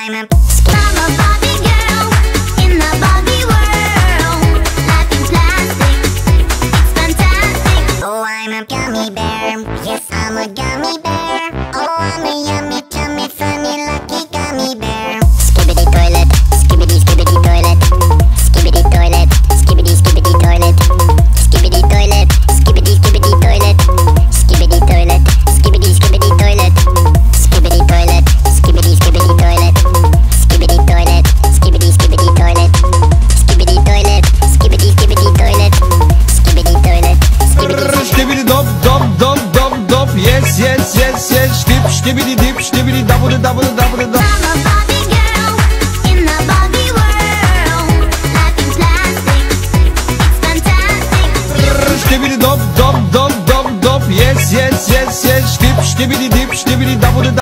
I'm a Barbie girl in the Barbie world. Life in plastic, it's fantastic. Oh, I'm a gummy bear. Yes, I'm a gummy bear. Oh, I'm a yummy, tummy, funny, lucky gummy bear. Skibbity toilet, skibbity skibbity toilet. Skibbity toilet, skibbity skibbity toilet. Skibbity toilet, skibbity skibbity toilet. Skibbity toilet, skibbity skibbity toilet. Skibbity toilet, skibbity skibbity toilet. Skibbity toilet, skibbity skibbity toilet. Skibbity toilet, skibbity skibbity toilet. Skibbity toilet, skibbity Skibbity dop dop dop dop dop. Yes yes yes yes. Dip skibbity dip skibbity double double double double. I'm a Barbie girl in the Barbie world. Life in plastic, it's fantastic. Skibbity dop dop dop dop dop. Yes yes yes yes. Dip skibbity dip skibbity double double.